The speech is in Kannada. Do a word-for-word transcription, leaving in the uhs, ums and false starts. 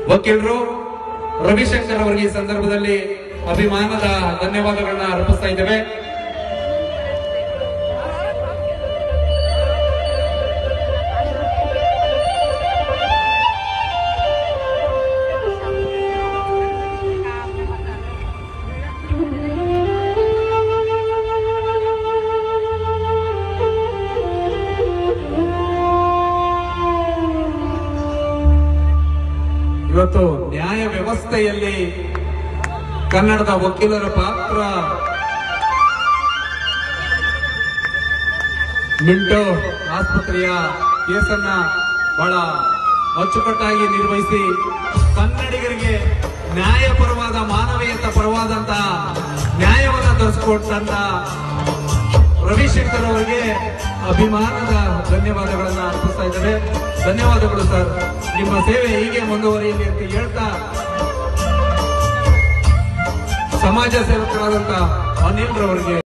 ವಕೀಲರು ರವಿಶಂಕರ್ ಅವರಿಗೆ ಈ ಸಂದರ್ಭದಲ್ಲಿ ಅಭಿಮಾನದ ಧನ್ಯವಾದಗಳನ್ನ ಅರ್ಪಿಸ್ತಾ ಇದ್ದೇವೆ. ಇವತ್ತು ನ್ಯಾಯ ವ್ಯವಸ್ಥೆಯಲ್ಲಿ ಕನ್ನಡದ ವಕೀಲರ ಪಾತ್ರ ಮಿಂಟೋ ಆಸ್ಪತ್ರೆಯ ಕೇಸನ್ನ ಬಹಳ ಅಚ್ಚುಕಟ್ಟಾಗಿ ನಿರ್ವಹಿಸಿ ಕನ್ನಡಿಗರಿಗೆ ನ್ಯಾಯಪರವಾದ ಮಾನವೀಯತ ಪರವಾದಂತಹ ನ್ಯಾಯವನ್ನು ತರಿಸಿಕೊಟ್ಟಂತ ರವಿಶಂಕರ್ ಅವರಿಗೆ ಅಭಿಮಾನದ ಧನ್ಯವಾದಗಳನ್ನ ಅರ್ಪಿಸ್ತಾ ಇದ್ದೇವೆ. ಧನ್ಯವಾದಗಳು ಸರ್, ನಿಮ್ಮ ಸೇವೆ ಹೀಗೆ ಮುಂದುವರಿಯಲಿ ಅಂತ ಹೇಳ್ತಾ ಸಮಾಜ ಸೇವಕರಾದಂತಹ ಅನಿಲ್ ರವರಿಗೆ